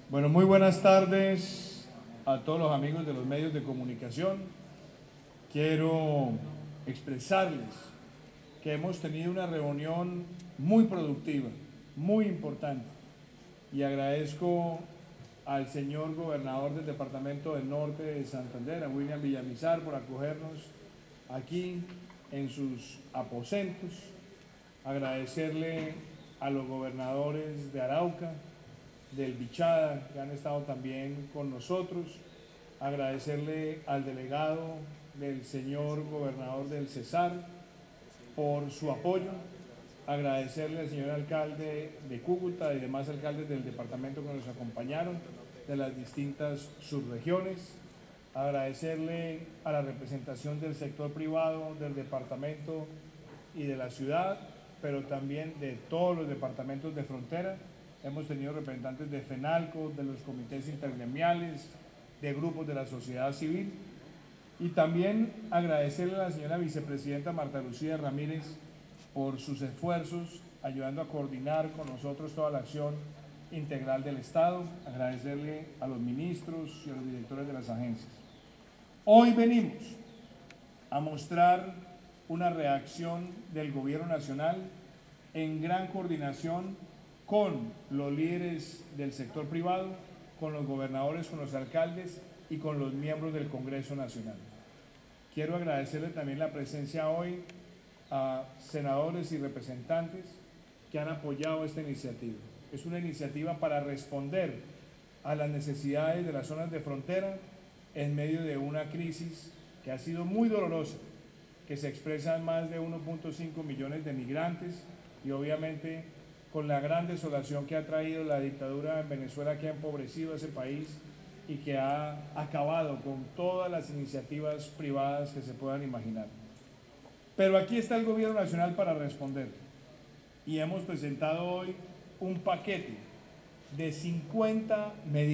Bueno, muy buenas tardes a todos los amigos de los medios de comunicación. Quiero expresarles que hemos tenido una reunión muy productiva, muy importante, y agradezco al señor gobernador del Departamento del Norte de Santander, a William Villamizar, por acogernos aquí en sus aposentos. Agradecerle a los gobernadores de Arauca, del Bichada, que han estado también con nosotros. Agradecerle al delegado del señor gobernador del Cesar por su apoyo. Agradecerle al señor alcalde de Cúcuta y demás alcaldes del departamento que nos acompañaron de las distintas subregiones. Agradecerle a la representación del sector privado del departamento y de la ciudad, pero también de todos los departamentos de frontera. Hemos tenido representantes de FENALCO, de los comités intergremiales, de grupos de la sociedad civil. Y también agradecerle a la señora vicepresidenta Marta Lucía Ramírez por sus esfuerzos, ayudando a coordinar con nosotros toda la acción integral del Estado. Agradecerle a los ministros y a los directores de las agencias. Hoy venimos a mostrar una reacción del Gobierno Nacional en gran coordinación con los líderes del sector privado, con los gobernadores, con los alcaldes y con los miembros del Congreso Nacional. Quiero agradecerle también la presencia hoy a senadores y representantes que han apoyado esta iniciativa. Es una iniciativa para responder a las necesidades de las zonas de frontera en medio de una crisis que ha sido muy dolorosa, que se expresa en más de 1.5 millones de migrantes y obviamente con la gran desolación que ha traído la dictadura en Venezuela, que ha empobrecido a ese país y que ha acabado con todas las iniciativas privadas que se puedan imaginar. Pero aquí está el Gobierno Nacional para responder y hemos presentado hoy un paquete de 50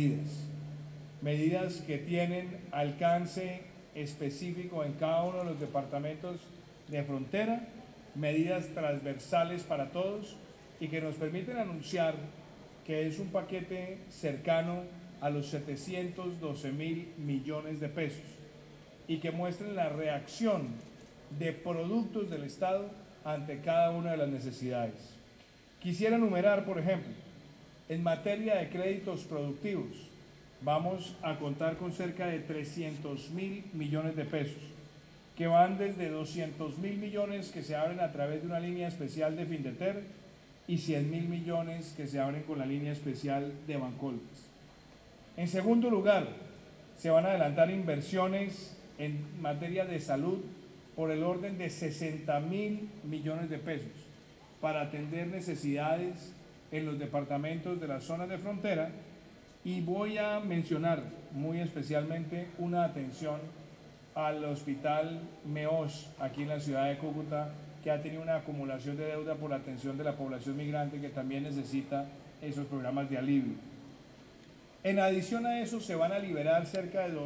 medidas que tienen alcance específico en cada uno de los departamentos de frontera, medidas transversales para todos y que nos permiten anunciar que es un paquete cercano a los 712.000 millones de pesos y que muestren la reacción de productos del Estado ante cada una de las necesidades. Quisiera enumerar, por ejemplo, en materia de créditos productivos, vamos a contar con cerca de 300.000 millones de pesos, que van desde 200.000 millones que se abren a través de una línea especial de Findeter y 100.000 millones que se abren con la línea especial de Bancolpes. En segundo lugar, se van a adelantar inversiones en materia de salud por el orden de 60.000 millones de pesos para atender necesidades en los departamentos de las zonas de frontera, y voy a mencionar muy especialmente una atención al Hospital MEOS aquí en la ciudad de Cúcuta, que ha tenido una acumulación de deuda por la atención de la población migrante que también necesita esos programas de alivio. En adición a eso, se van a liberar cerca de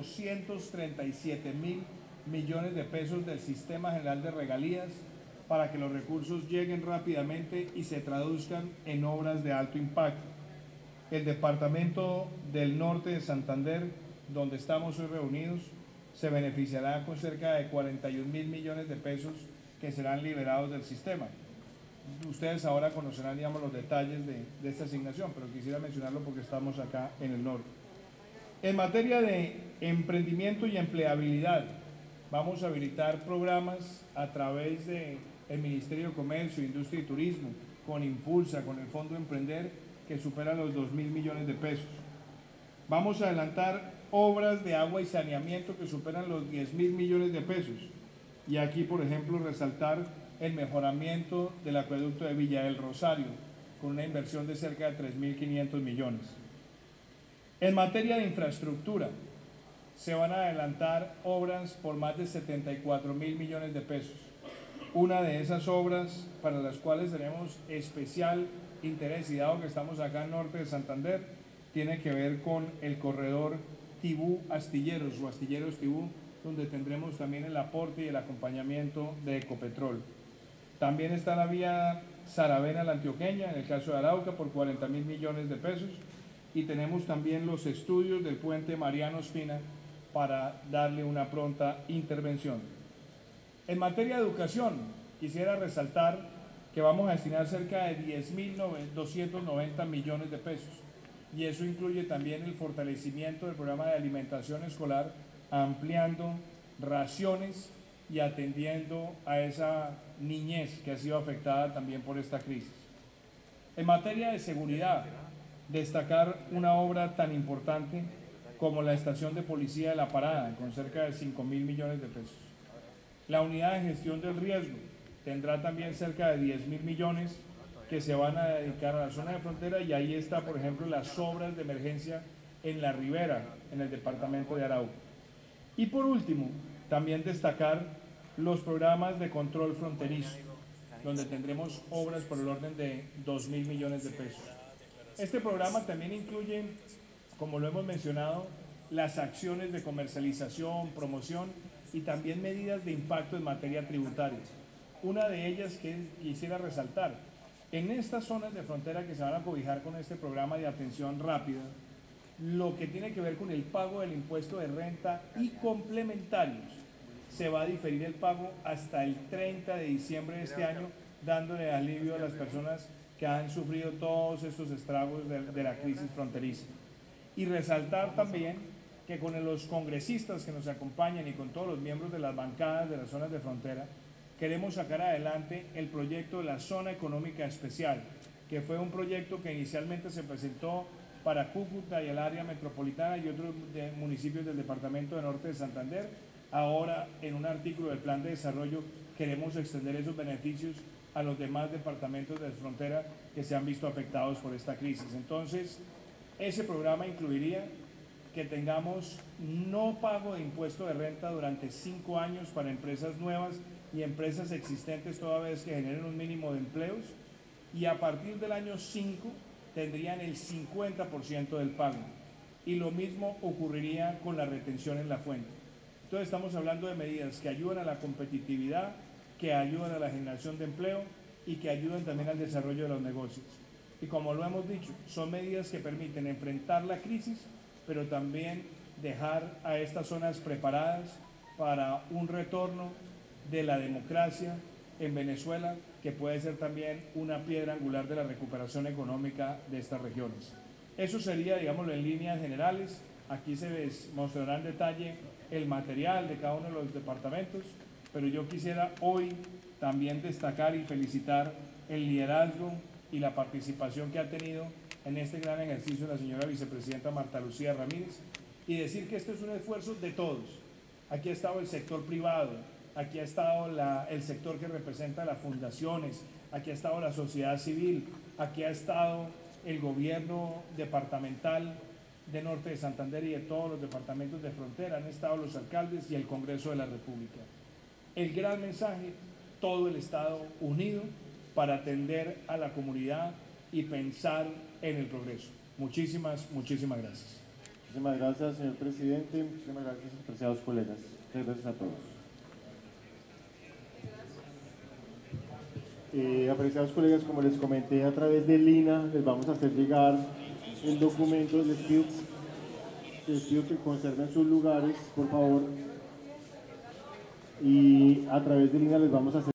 237.000 millones de pesos del Sistema General de Regalías para que los recursos lleguen rápidamente y se traduzcan en obras de alto impacto. El Departamento del Norte de Santander, donde estamos hoy reunidos, se beneficiará con cerca de 41.000 millones de pesos que serán liberados del sistema. Ustedes ahora conocerán, digamos, los detalles de esta asignación, pero quisiera mencionarlo porque estamos acá en el norte. En materia de emprendimiento y empleabilidad, vamos a habilitar programas a través del Ministerio de Comercio, Industria y Turismo, con Impulsa, con el Fondo Emprender, que supera los 2.000 millones de pesos. Vamos a adelantar obras de agua y saneamiento que superan los 10.000 millones de pesos. Y aquí, por ejemplo, resaltar el mejoramiento del acueducto de Villa del Rosario, con una inversión de cerca de 3.500 millones. En materia de infraestructura, se van a adelantar obras por más de 74.000 millones de pesos. Una de esas obras para las cuales tenemos especial interés, y dado que estamos acá en norte de Santander, tiene que ver con el corredor Tibú-Astilleros o Astilleros-Tibú, donde tendremos también el aporte y el acompañamiento de Ecopetrol. También está la vía Saravena-La Antioqueña, en el caso de Arauca, por 40.000 millones de pesos, y tenemos también los estudios del puente Mariano Ospina para darle una pronta intervención. En materia de educación, quisiera resaltar que vamos a destinar cerca de 10.290 millones de pesos, y eso incluye también el fortalecimiento del programa de alimentación escolar, ampliando raciones y atendiendo a esa niñez que ha sido afectada también por esta crisis. En materia de seguridad, destacar una obra tan importante como la estación de policía de La Parada, con cerca de 5.000 millones de pesos. La unidad de gestión del riesgo tendrá también cerca de 10.000 millones que se van a dedicar a la zona de frontera, y ahí está, por ejemplo, las obras de emergencia en la Ribera, en el departamento de Arauca. Y por último, también destacar los programas de control fronterizo, donde tendremos obras por el orden de 2.000 millones de pesos. Este programa también incluye, como lo hemos mencionado, las acciones de comercialización, promoción y también medidas de impacto en materia tributaria. Una de ellas que quisiera resaltar, en estas zonas de frontera que se van a cobijar con este programa de atención rápida, lo que tiene que ver con el pago del impuesto de renta y complementarios, se va a diferir el pago hasta el 30 de diciembre de este año, dándole alivio a las personas que han sufrido todos estos estragos de la crisis fronteriza. Y resaltar también que con los congresistas que nos acompañan y con todos los miembros de las bancadas de las zonas de frontera, queremos sacar adelante el proyecto de la Zona Económica Especial, que fue un proyecto que inicialmente se presentó para Cúcuta y el área metropolitana y otros municipios del departamento de Norte de Santander. Ahora, en un artículo del Plan de Desarrollo, queremos extender esos beneficios a los demás departamentos de frontera que se han visto afectados por esta crisis. Entonces, ese programa incluiría que tengamos no pago de impuesto de renta durante 5 años para empresas nuevas y empresas existentes toda vez que generen un mínimo de empleos, y a partir del año 5 tendrían el 50% del pago, y lo mismo ocurriría con la retención en la fuente. Entonces estamos hablando de medidas que ayudan a la competitividad, que ayudan a la generación de empleo y que ayudan también al desarrollo de los negocios. Y como lo hemos dicho, son medidas que permiten enfrentar la crisis, pero también dejar a estas zonas preparadas para un retorno de la democracia en Venezuela, que puede ser también una piedra angular de la recuperación económica de estas regiones. Eso sería, digámoslo, en líneas generales. Aquí se mostrará en detalle el material de cada uno de los departamentos, pero yo quisiera hoy también destacar y felicitar el liderazgo y la participación que ha tenido en este gran ejercicio la señora vicepresidenta Marta Lucía Ramírez, y decir que este es un esfuerzo de todos. Aquí ha estado el sector privado, aquí ha estado el sector que representa las fundaciones, aquí ha estado la sociedad civil, aquí ha estado el gobierno departamental de Norte de Santander y de todos los departamentos de frontera, han estado los alcaldes y el Congreso de la República. El gran mensaje, todo el Estado unido para atender a la comunidad y pensar en el progreso. Muchísimas gracias. Muchísimas gracias, señor presidente. Muchísimas gracias, apreciados colegas. Muchas gracias a todos. Apreciados colegas, como les comenté, a través de Lina les vamos a hacer llegar el documento. Les pido que conserven sus lugares, por favor. Y a través de Lina les vamos a hacer